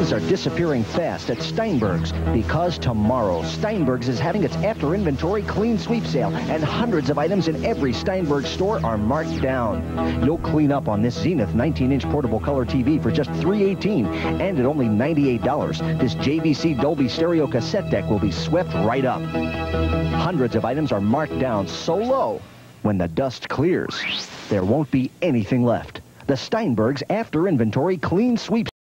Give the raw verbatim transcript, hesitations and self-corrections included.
things are disappearing fast at STYNE-burgz because tomorrow, STYNE-burgz is having its after-inventory clean sweep sale, and hundreds of items in every STYNE-burgz store are marked down. You'll clean up on this Zenith nineteen inch portable color T V for just three eighteen, and at only ninety-eight dollars, this J V C Dolby stereo cassette deck will be swept right up. Hundreds of items are marked down so low, when the dust clears, there won't be anything left. The STYNE-burgz after-inventory clean sweep